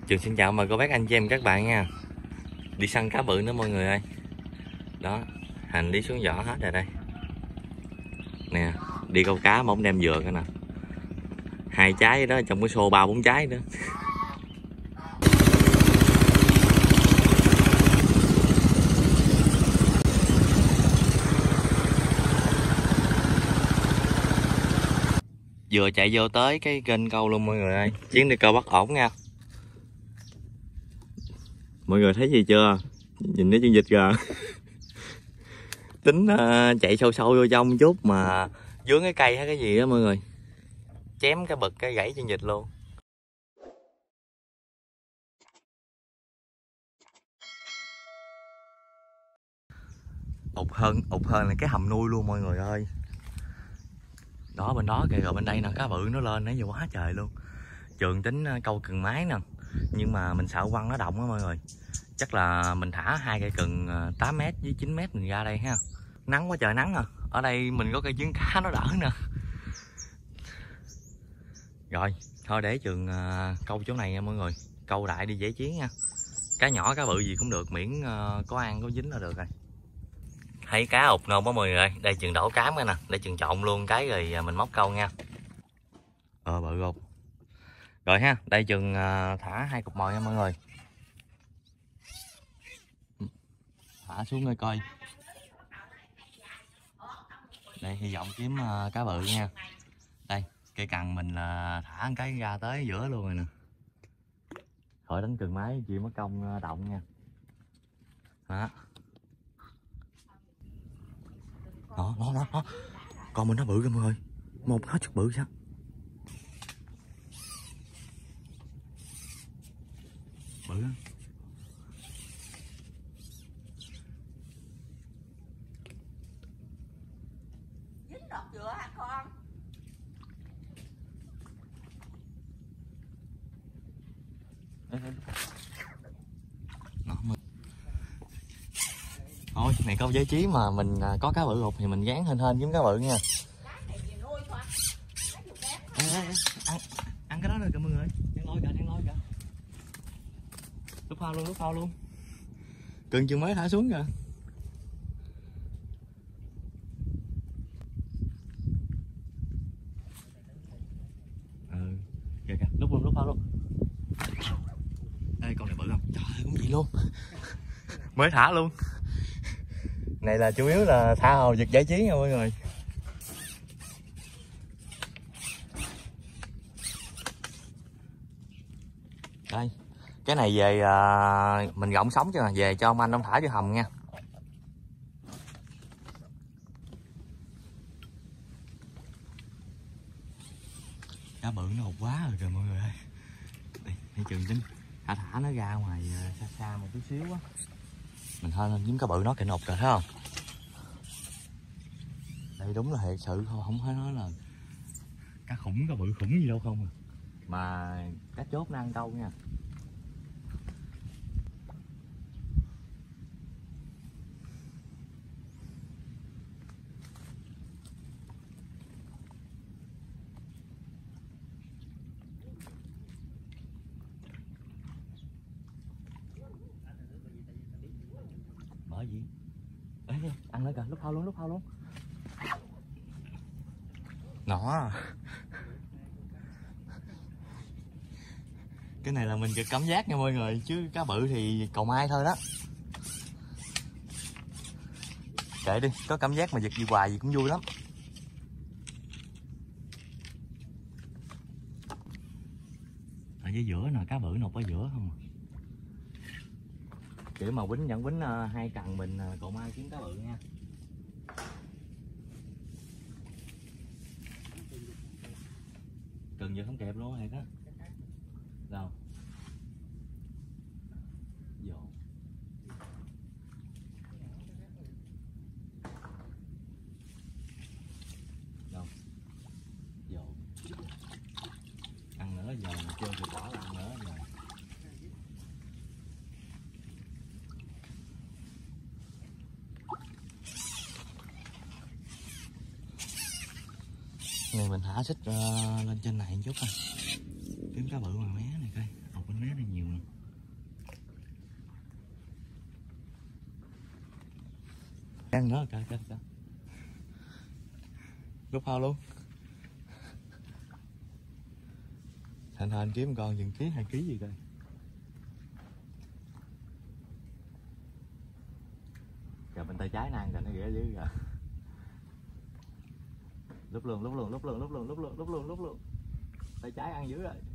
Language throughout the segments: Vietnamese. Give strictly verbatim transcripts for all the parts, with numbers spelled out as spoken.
Trường xin chào mời cô bác anh chị em các bạn nha. Đi săn cá bự nữa mọi người ơi. Đó, hành đi xuống giỏ hết rồi đây. Nè, đi câu cá mà không đem dừa cái nè. Hai trái đó trong cái xô ba bốn trái nữa. Vừa chạy vô tới cái kênh câu luôn mọi người ơi. Chuyến đi câu bắt ổn nha. Mọi người thấy gì chưa? Nhìn thấy chân vịt kìa. Tính uh, chạy sâu sâu vô trong chút mà vướng cái cây hay cái gì đó mọi người. Chém cái bực cái gãy chân vịt luôn. Ụt hơn, ụt hơn là cái hầm nuôi luôn mọi người ơi. Đó bên đó kìa, rồi bên đây nè, cá bự nó lên nãy giờ quá trời luôn. Trường tính câu cần mái nè, nhưng mà mình sợ quăng nó động á mọi người. Chắc là mình thả hai cây cần tám mét với chín mét mình ra đây ha. Nắng quá trời nắng à. Ở đây mình có cây trứng cá nó đỡ nè. Rồi, thôi để Trường câu chỗ này nha mọi người. Câu đại đi giải chiến nha. Cá nhỏ cá bự gì cũng được, miễn có ăn có dính là được rồi. Thấy cá ụt ngon quá mọi người ơi. Đây Trường đổ cám cái nè, để Trường trộn luôn cái rồi mình móc câu nha. Ờ bự ụt. Rồi ha, đây Trường thả hai cục mồi nha mọi người. Thả xuống đây coi. Đây hy vọng kiếm cá bự nha. Đây, cây cần mình là thả cái ra tới giữa luôn rồi nè. Khỏi đánh cần máy chỉ mất công động nha. Đó. Đó, đó, đó, đó. Con mình nó bự kìa mọi người. Một hết chút bự sao. Bự đó. Dính đọt dừa hả con? Đó, mình... Thôi, này câu giải trí mà mình có cá bự ụt thì mình gán hên hên kiếm cá bự nha. Ê, ê, ê, ăn, ăn cái đó rồi kìa mọi người. Đang lôi kìa, đang lôi kìa. Lúc phao luôn, lúc phao luôn. Cần chừng mới thả xuống kìa. Ừ, kìa kìa, lúc luôn, lúc phao luôn. Ê, con này bự không? Trời ơi, cũng vậy luôn. Mới thả luôn. Này là chủ yếu là tha hồ vật giải trí nha mọi người. Đây, cái này về à, mình gọng sống cho về cho ông anh ông thả vô hầm nha. Cá bự nó hụt quá rồi kìa mọi người ơi. Đây, thấy Trường tính thả thả nó ra ngoài xa xa một chút xíu á. Mình hên lên kiếm cá bự nó kìa nộp rồi thấy không? Đây đúng là thật sự không, không phải nói là cá khủng, cá bự khủng gì đâu không à. Mà cá chốt nó ăn câu nha. Bởi gì? Ê, ăn nữa kìa, lúc phao luôn, lúc phao luôn. Nó cái này là mình được cảm giác nha mọi người, chứ cá bự thì cầu mai thôi đó. Kệ đi, có cảm giác mà giật gì hoài gì cũng vui lắm. Ở dưới giữa nè, cá bự nộp ở giữa không à. Kiểu mà quýnh vẫn quýnh uh, hai cần mình uh, cầu mai kiếm cá bự nha. Cần giờ không kẹp luôn thiệt á. Đâu dồn đâu dồn ăn nữa giờ chơi thì bỏ ăn nữa giờ. Này mình thả xích uh, lên trên này một chút coi kiếm cá bự mà mé này coi. Ột bên mé này nhiều nè. ăn nữa kìa kìa kìa. Lúc phao luôn. Thành Thành kiếm con chừng ký hai ký gì coi. Kìa bên tay trái nang kìa, nó ghẻ dữ kìa. Lúc luôn lúc luôn lúc luôn lúc luôn lúc luôn lúc luôn lúc luôn. Tay trái ăn dữ rồi.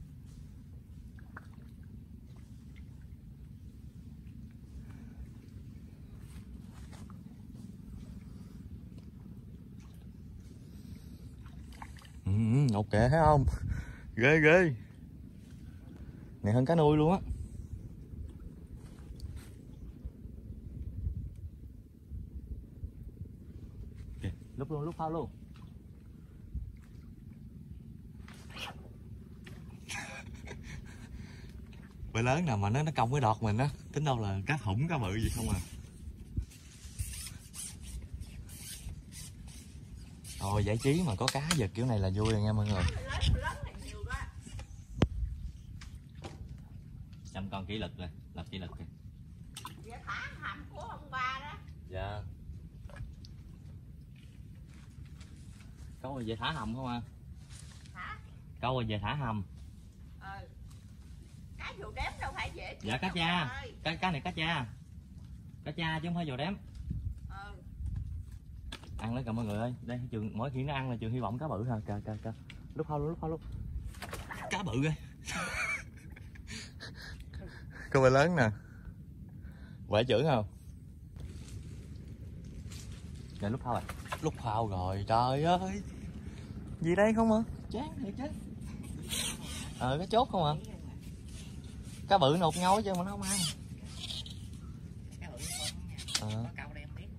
Ừ, ok thấy không? Ghê ghê. Này hơn cá nuôi luôn á. Okay. Lúc luôn lúc phao luôn. Bể lớn nào mà nó nó cong cái đọt mình á, tính đâu là cá thủng cá bự gì không à. Ôi giải trí mà có cá giật kiểu này là vui rồi nha mọi người. Chăm con kỷ lực rồi, lập kỷ lực kìa. Dạ thả hầm của ông ba đó. Dạ. Câu rồi về thả hầm không à? Hả? Câu rồi về thả hầm. Ờ. Cá dù đếm đâu phải dễ. Dạ cá cha. Cá, cá này cá cha. Cá cha chứ không phải dù đếm. Ừ. Ăn lấy cả mọi người ơi. Đây trường mỗi khi nó ăn là trường hy vọng cá bự thôi. Kìa kìa kìa. Lúc phao luôn lúc phao luôn. Cá bự kìa. Câu bể lớn nè. Quẻ chữ không? Dạ lúc phao rồi. Lúc phao rồi, trời ơi. Gì đây không hả? Chán thiệt chứ. Ờ cái chốt không hả? Cá bự nột nhau chứ mà nó không ăn. Cá bự con nha. Ờ. Có câu đây em biết.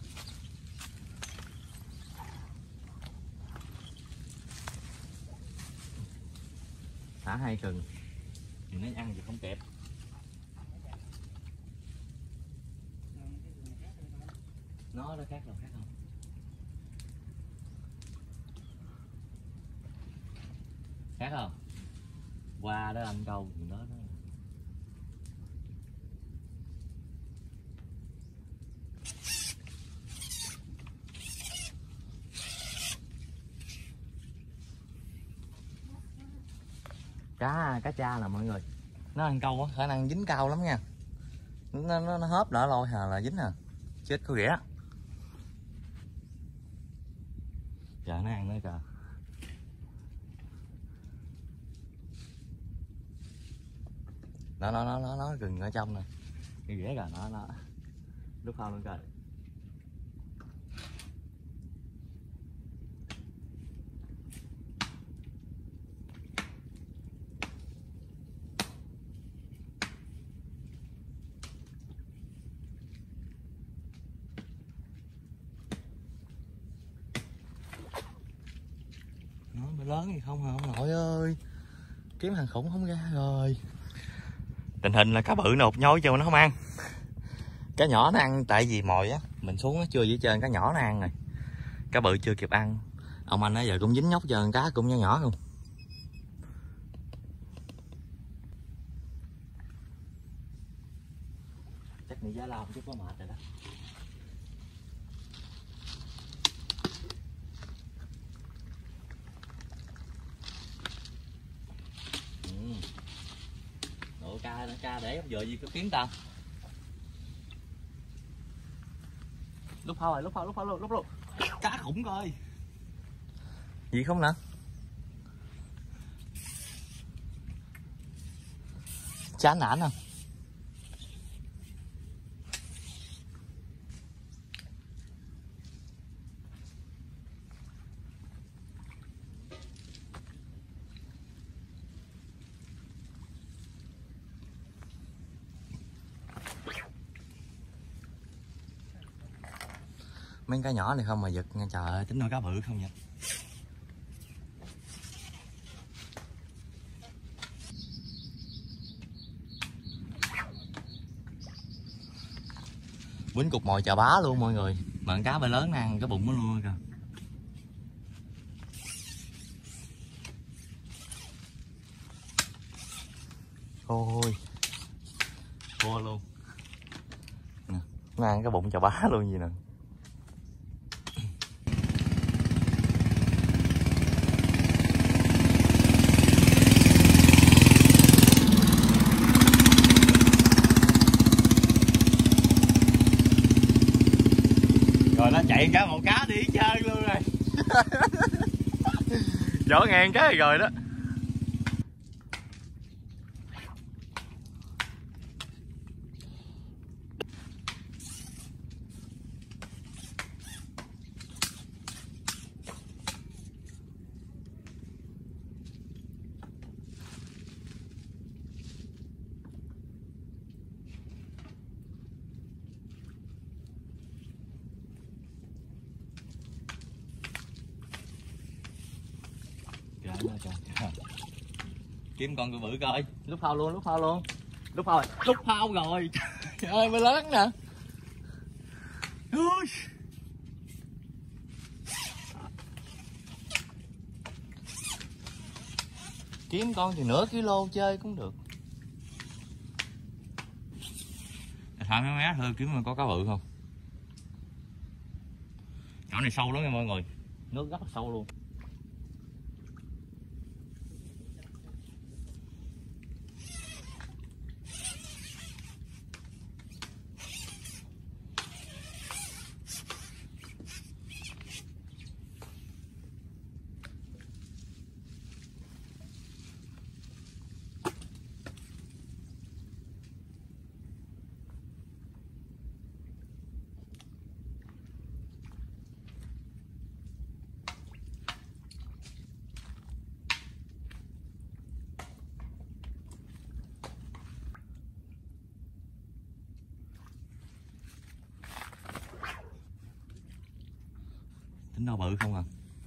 Thả hai cần. Thì nó ăn thì không kẹp. Nó nó khác rồi, khác không? Khác không? Qua đó ăn câu đó đó. Cá cá cha nè mọi người. Nó ăn câu á, khả năng dính cao lắm nha. Nó nó, nó hớp đỡ lôi hà là dính à. Chết có ghẻ. Giờ nó ăn nữa kìa. Nó nó nó nó nó gừng ở trong nè. Cái ghẻ kìa nó nó. Lúc phao luôn kìa. Nó bể lớn thì không hả ông nội ơi. Kiếm hàng khủng không ra rồi. Tình hình là cá bự nột nhối cho nó không ăn. Cá nhỏ nó ăn tại vì mồi á, mình xuống nó chưa dưới trên cá nhỏ nó ăn rồi. Cá bự chưa kịp ăn. Ông anh ấy giờ cũng dính nhóc trơn, cá cũng nhỏ nhỏ luôn. Chắc nghĩ giá lao chút có mệt rồi đó. Ừ. Độ ca ca để giờ gì có kiếm ta. Lúc phao rồi, lúc phao, lúc phao luôn, lúc luôn. Cá khủng coi. Gì không nè? Chán nản không? Mấy cá nhỏ này không mà giật nha, trời ơi, tính nuôi cá bự không vậy. Quýnh cục mồi chà bá luôn mọi người. Mà con cá bể lớn ăn cái bụng nó luôn kìa. Ôi thua luôn nè, nó ăn cái bụng chà bá luôn gì nè. chạy cả một cá đi chơi luôn rồi. Vỏ ngang cái rồi đó. Kiếm con cua bự coi. Lúc phao luôn, lúc phao luôn. Lúc phao rồi, lúc phao rồi. Trời ơi, mới lớn nè. Ui. Kiếm con thì nửa kilo chơi cũng được. Thả mấy mé thôi, kiếm có cá bự không? Chỗ này sâu lắm nha mọi người. Nước rất là sâu luôn. Tính đâu bự không à?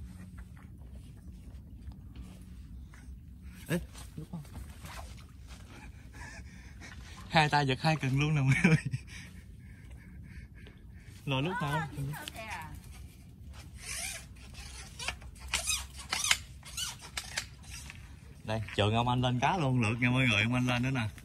Ê, lúc không? Hai tay giật hai cần luôn nè mọi người. Lò lúc nào? Đây, trường ông anh lên cá luôn lượt nha mọi người, ông anh lên nữa nè.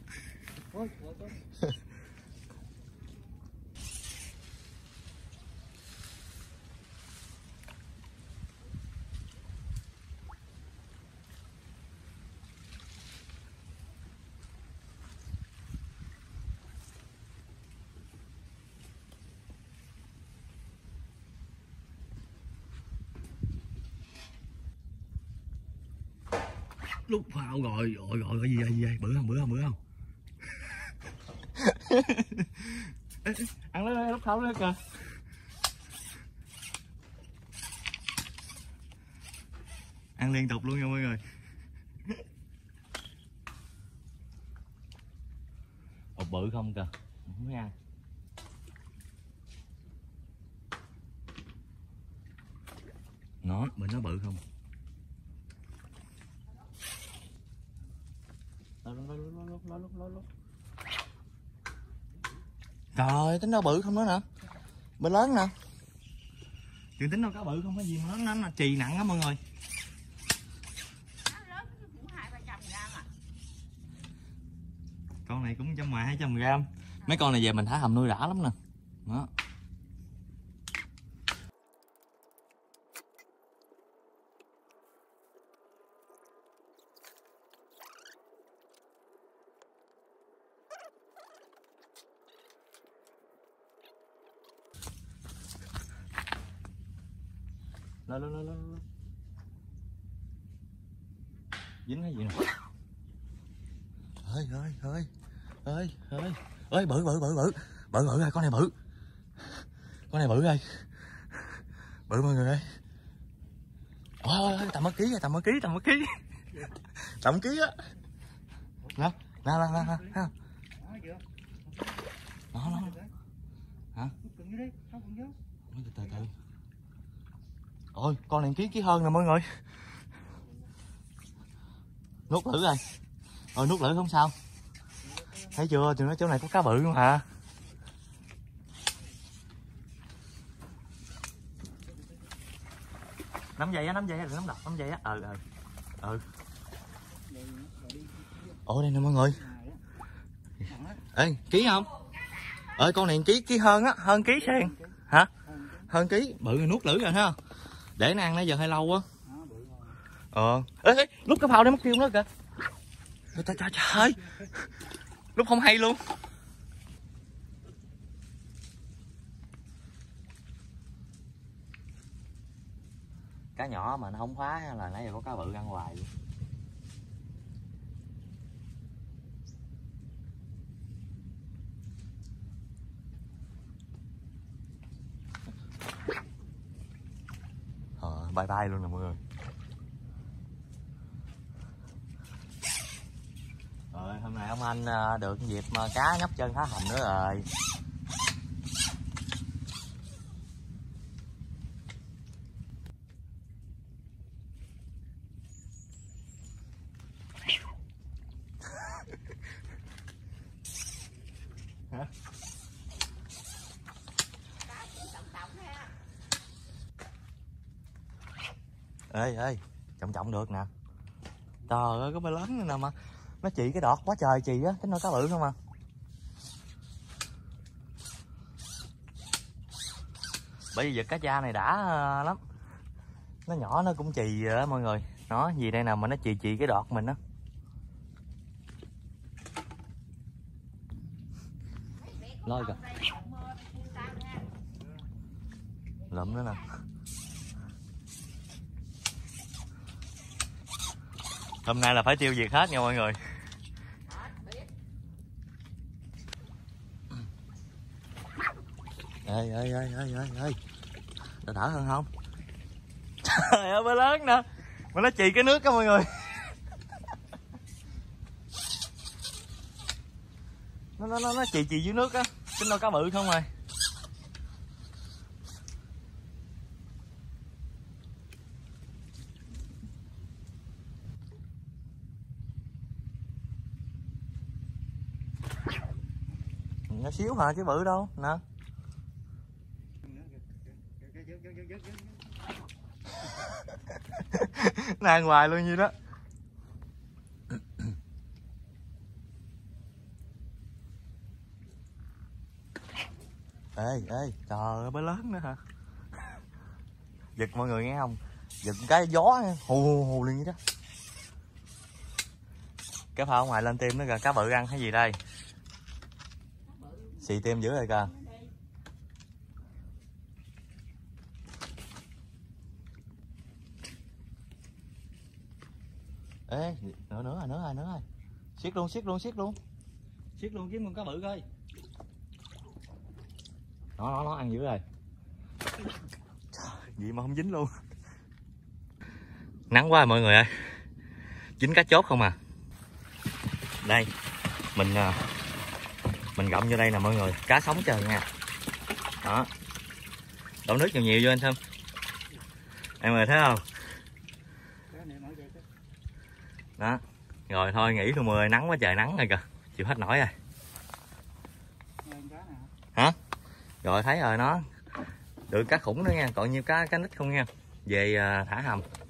Lúc phao rồi, rồi rồi cái gì vậy, gì vậy? Bự không, bự không, bự không? Ăn lên lúc phao lên kìa. Ăn liên tục luôn nha mọi người. Ồ, bự không kìa, không thấy ăn. Nó, bên nó bự không? Trời, tính đâu bự không nữa nè. Bên lớn nè. Chuyện tính đâu cá bự không có gì mà nó nó trì nặng á mọi người. Con này cũng trăm mười hai trăm gram. Mấy con này về mình thả hầm nuôi đã lắm nè. Đó. Lên lên lên lên. Dính cái gì nè. Ơi ơi ơi. Ơi ơi. Ơi bự bự bự bự. Bự bự rồi, con này bự. Con này bự rồi. Bự mọi người ơi. Ôi ơi, tầm một ký rồi, tầm một ký, tầm một ký. Tầm một ký á. Nè, nè nè nè nè. Nó nó. Hả? Từ từ từ. Ôi, con này ký ký hơn nè mọi người. Nuốt lử rồi. Rồi nuốt lử không sao. Thấy chưa, từ nói chỗ này có cá bự luôn hả? Nắm dây á, nắm dây á, đừng nắm độc, nắm dây á. Ừ ừ. Ừ. Ồ đây nè mọi người. Ê, ký không? Ơi con này ký ký hơn á, hơn ký sen. Hả? Hơn ký, bự rồi, nuốt lử rồi ha. Để nó ăn nãy giờ hơi lâu á. Ờ. Ê, ê, lúc cái phao đấy mất tiêu nữa kìa. Trời trời trời trời. Lúc không hay luôn. cá nhỏ mà nó không phá là nãy giờ có cá bự ăn hoài luôn. Ờ, bye bye luôn nè mọi người. Rồi hôm nay ông anh được dịp mà cá nhóc chân thả hầm nữa rồi. Hả? Ê ê, trọng trọng được nè. Trời ơi, có bê lớn nữa nè mà. Nó chì cái đọt quá trời chì á, tính nó cá bự không à. Bởi vì vật cá cha này đã lắm. Nó nhỏ nó cũng chì á mọi người. Nó gì đây nào mà nó chì chì cái đọt mình á. Lôi kìa. Lụm nữa nè. Hôm nay là phải tiêu diệt hết nha mọi người. Ê ê ê ê ê ê. Đỡ đỡ hơn không? Trời ơi, bê lớn nè. Mà nó chì cái nước á mọi người. Nó nó nó, nó chì chì dưới nước á. Tính đâu cá bự không rồi. Nó xíu hả chứ bự đâu nè. Nó ăn hoài luôn như đó. Ê ê, trời ơi, bê lớn nữa hả? Giật mọi người nghe không? Giật cái gió hù hù hù liền như đó. Cái phao ngoài lên tim nó kìa, cá bự ăn cái gì đây? Xì tim dữ rồi kìa. Ê, nữa nữa rồi, nữa rồi, nữa rồi. Siết luôn, siết luôn, siết luôn. Siết luôn kiếm con cá bự coi. Nó nó nó ăn dữ rồi. Trời, gì mà không dính luôn. Nắng quá mọi người ơi. Dính cá chốt không à. Đây, mình mình gọng vô đây nè mọi người, cá sống trời nha. Đó. Đổ nước nhiều nhiều vô anh Thơm. Em ơi thấy không? Đó. Rồi thôi nghỉ luôn mọi người, nắng quá trời nắng rồi kìa. Chịu hết nổi rồi. Hả? Rồi thấy rồi nó. Được cá khủng nữa nha, còn nhiêu cá cá nít không nha. Về thả hầm.